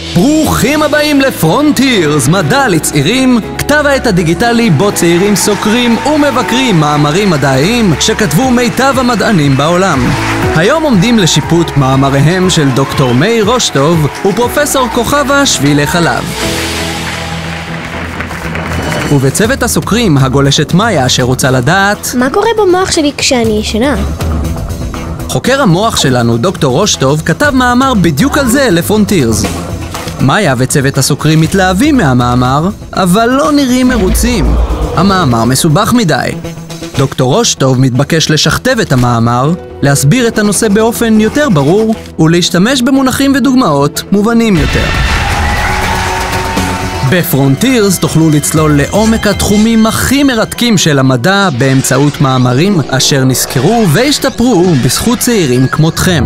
ברוכים הבאים לפרונטירס, מדע לצעירים, כתב העת הדיגיטלי בו צעירים סוקרים ומבקרים מאמרים מדעיים שכתבו מיטב המדענים בעולם. היום עומדים לשיפוט מאמריהם של דוקטור מאיר רושטוב ופרופסור כוכבה שבילי חלב. ובצוות הסוקרים הגולשת מאיה שרוצה לדעת מה קורה במוח שלי כשאני ישנה? חוקר המוח שלנו, דוקטור רושטוב, כתב מאמר בדיוק על זה לפרונטירס. מאיה וצוות הסוקרים מתלהבים מהמאמר, אבל לא נראים מרוצים. המאמר מסובך מדי. דוקטור רושטוב מתבקש לשכתב את המאמר, להסביר את הנושא באופן יותר ברור, ולהשתמש במונחים ודוגמאות מובנים יותר. בפרונטירס תוכלו לצלול לעומק התחומים הכי מרתקים של המדע באמצעות מאמרים אשר נזכרו והשתפרו בזכות צעירים כמותכם.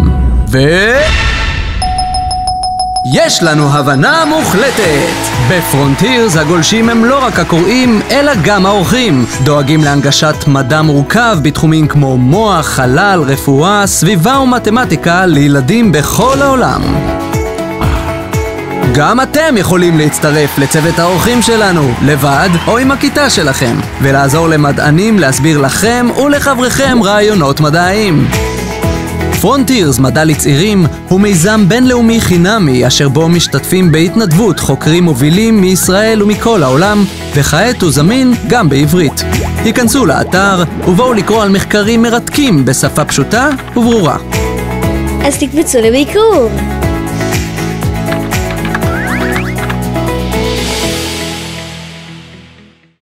יש לנו הבנה מוחלטת! בפרונטירס הגולשים הם לא רק הקוראים, אלא גם האורחים. דואגים להנגשת מדע מורכב בתחומים כמו מוח, חלל, רפואה, סביבה ומתמטיקה לילדים בכל העולם. גם אתם יכולים להצטרף לצוות האורחים שלנו, לבד או עם הכיתה שלכם, ולעזור למדענים להסביר לכם ולחבריכם רעיונות מדעיים. פרונטירס מדע לצעירים הוא מיזם בינלאומי חינמי אשר בו משתתפים בהתנדבות חוקרים מובילים מישראל ומכל העולם, וכעת הוא זמין גם בעברית. היכנסו לאתר ובואו לקרוא על מחקרים מרתקים בשפה פשוטה וברורה. אז תקבצו לביקור!